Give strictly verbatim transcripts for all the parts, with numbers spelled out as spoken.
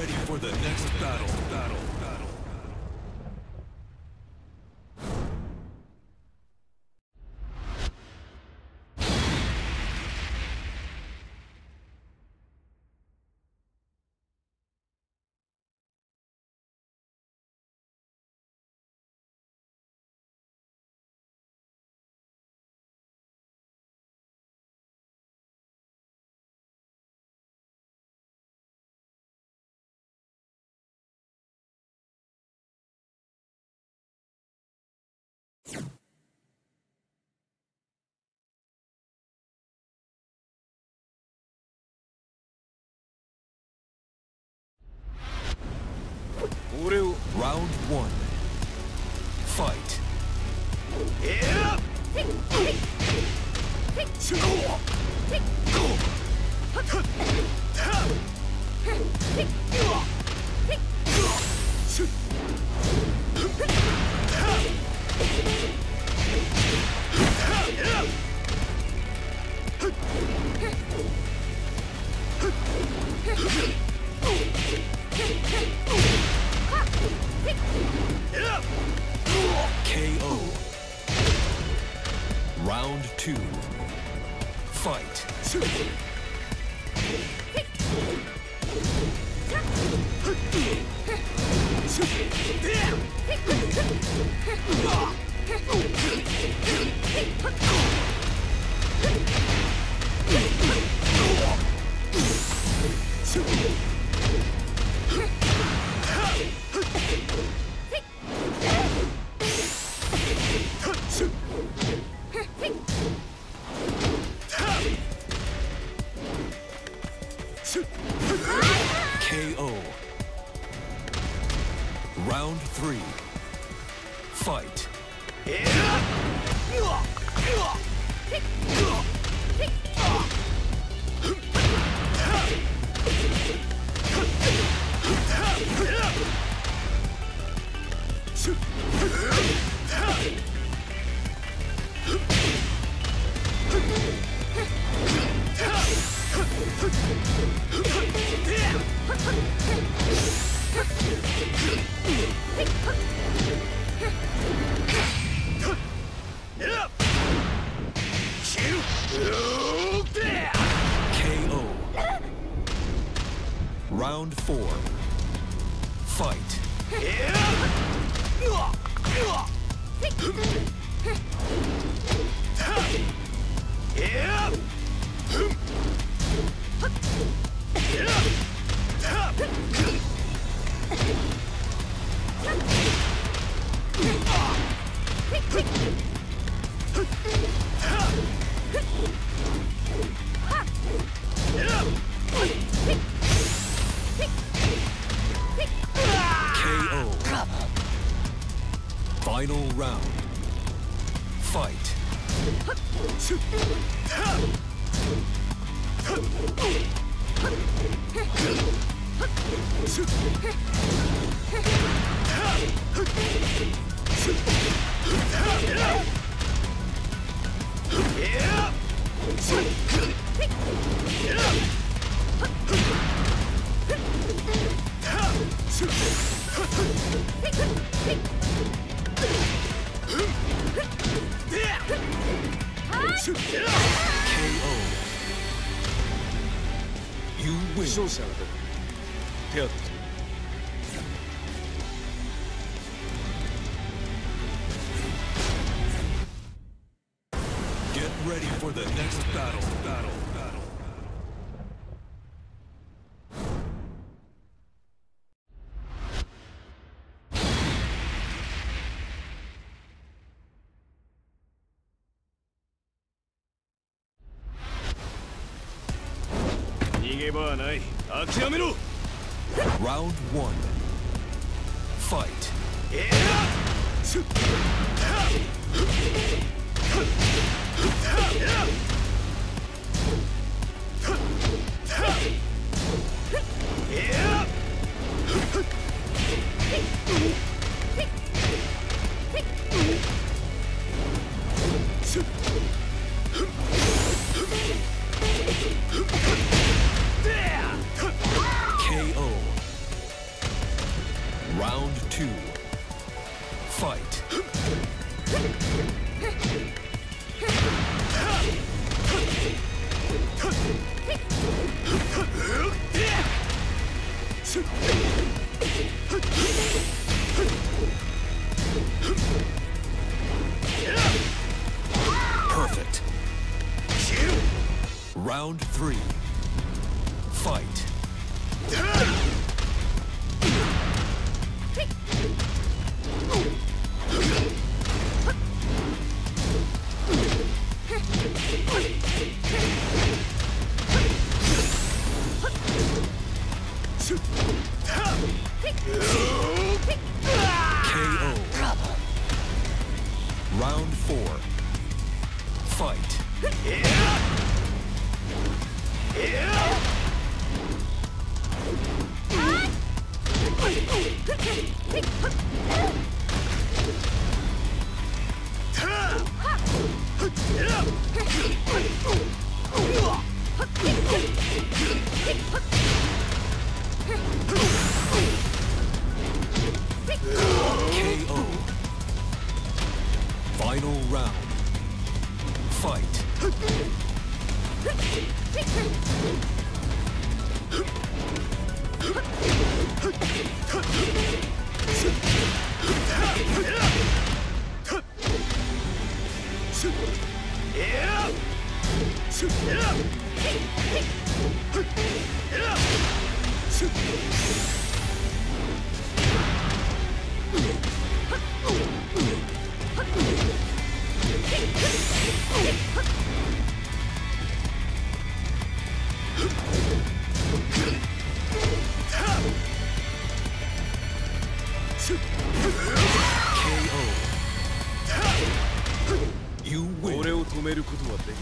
ready for the next battle. Battle. Battle. Round one. Fight. Yeah. K O. Round two. Fight. K O. Round three. Fight. K O. Round four. Fight. K O. Final round. Fight. K O. You win. 勝者はどこ？手当てする。 Get ready for the next battle. Battle. Battle. Round one. Fight. K O. Fight. Perfect. Round three. Fight. K O. Round four. Fight. K O. Final round. Fight. You win. 俺を止めることはできない。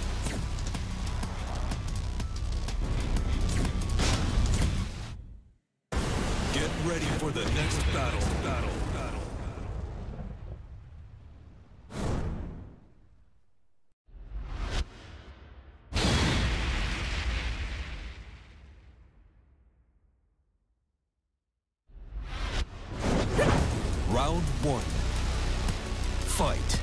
Get ready for the next battle. Battle. Battle. Round one. Fight.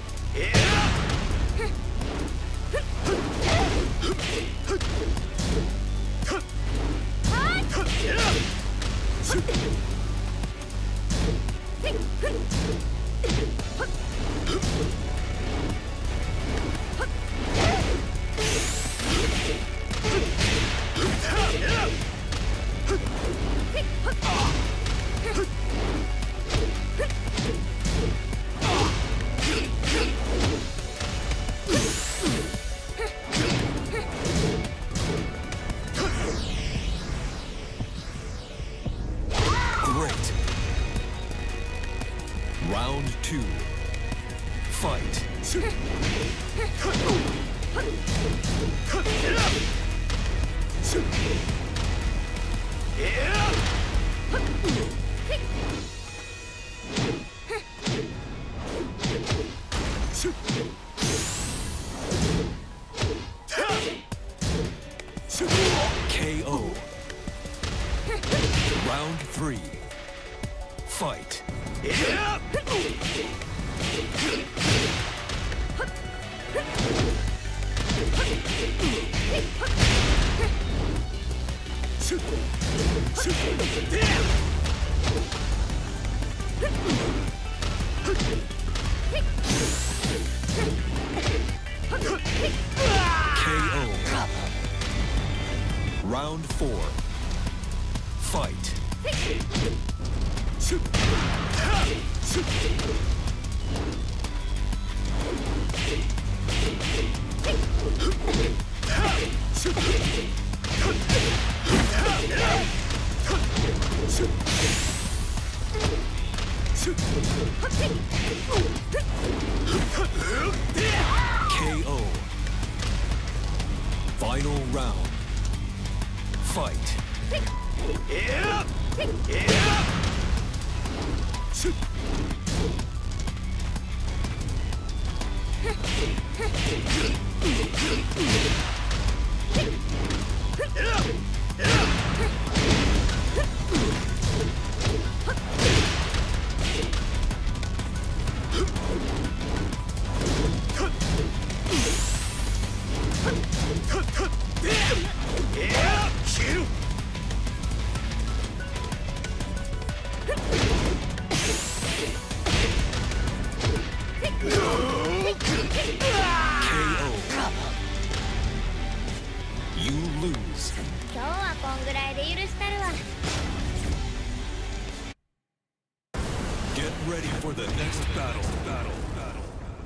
Great. Round two. Fight. K O. Round three. Fight. K O. Round four. Fight. K O. Final round. Fight. the next battle. Battle. Battle.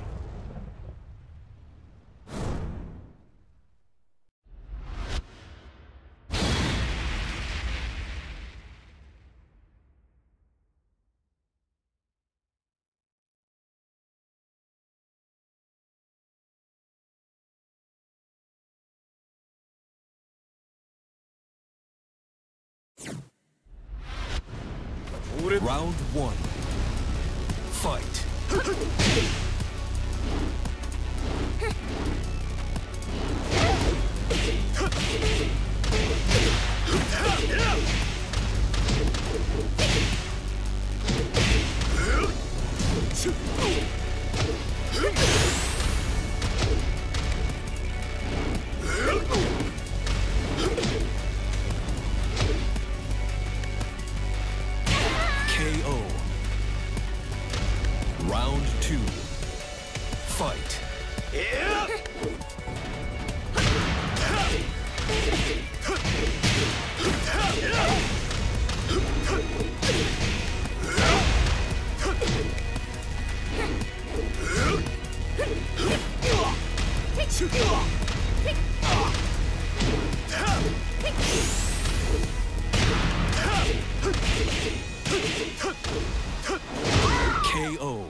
Round one. Fight. K O. Round two. Fight. K O.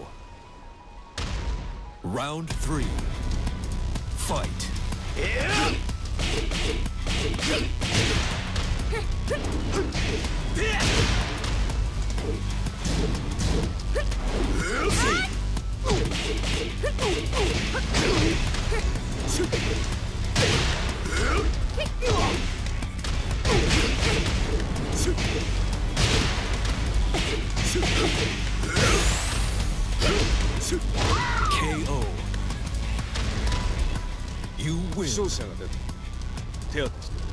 Round three. Fight. K O. You win. 勝者が出た。手当てして。